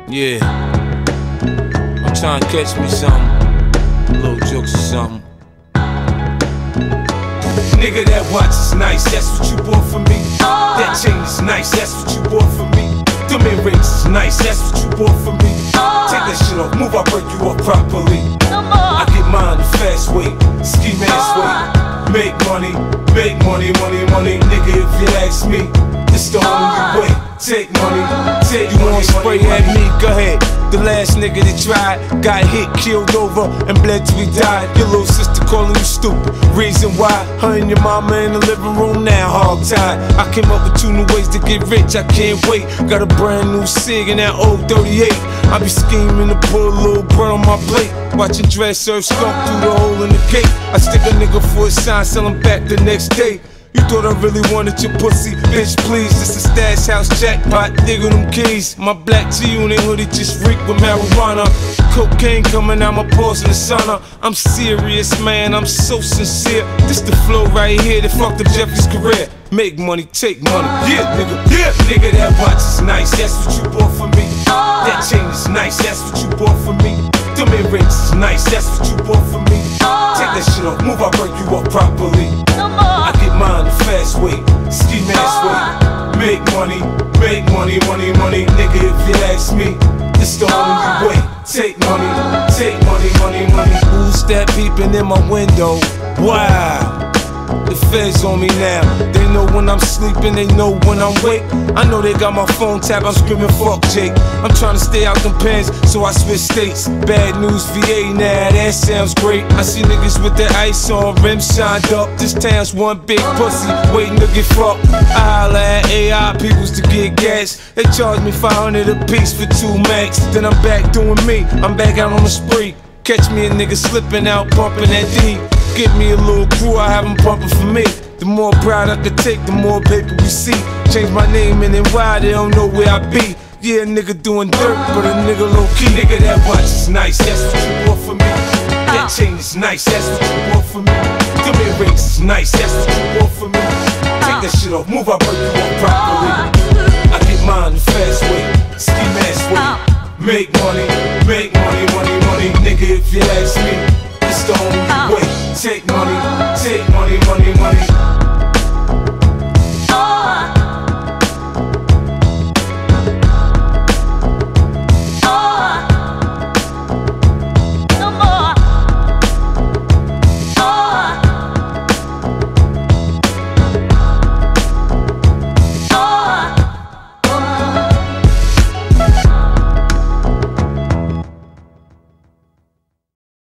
Yeah, I'm trying to catch me something, little jokes or something. Nigga, that watch is nice, that's what you bought for me. That chain is nice, that's what you bought for me. Them earrings is nice, that's what you bought for me. Take that shit off, move, I break you up properly. I get mine the fast way, ski mask way. Make money, money, money, nigga, if you ask me, it's the only way. Take money, take You money, wanna spray at me? Go ahead. The last nigga that tried got hit, killed over, and bled till he died. Your little sister calling you stupid. Reason why? Her and your mama in the living room now, hog tied. I came up with 2 new ways to get rich, I can't wait. Got a brand new cig in that old 38. I be scheming to put a little bread on my plate. Watching dress serve skunk through the hole in the gate. I stick a nigga for a sign, sell him back the next day. You thought I really wanted your pussy? Bitch, please, this a stash house jackpot, diggle them keys. My black G-Unit hoodie just reek with marijuana. Cocaine coming out my pores in the sauna. I'm serious, man, I'm so sincere. This the flow right here that fucked up Jeffrey's career. Make money, take money, yeah, nigga, yeah. Nigga, that watch is nice, that's what you bought for me. That chain is nice, that's what you bought for me. Them earrings is nice, that's what you bought for me. Take that shit off, move, I break you up properly. I get mine the fast way, ski mask way. Make money, money, nigga, if you ask me, it's the only way. Take money, money. Who's that peeping in my window? Wow. The feds on me now. They know when I'm sleeping, they know when I'm awake. I know they got my phone tapped, I'm screaming fuck Jake. I'm trying to stay out them pens, so I switch states. Bad news VA now, that sounds great. I see niggas with their ice on, rims shined up. This town's one big pussy, waiting to get fucked. I holla at AI peoples to get gas. They charge me 500 a piece for 2 max. Then I'm back doing me, I'm back out on the spree. Catch me a nigga slipping out, pumping that D. Give me a little crew, I have them pumping for me. The more pride I could take, the more paper we see. Change my name and then why they don't know where I be. Yeah, a nigga doing dirt, but a nigga low key. Nigga, that watch is nice, that's what you bought for me. That chain is nice, that's what you bought for me. Them earrings is nice, that's what you bought for me. Take that shit off, move, I break you up properly.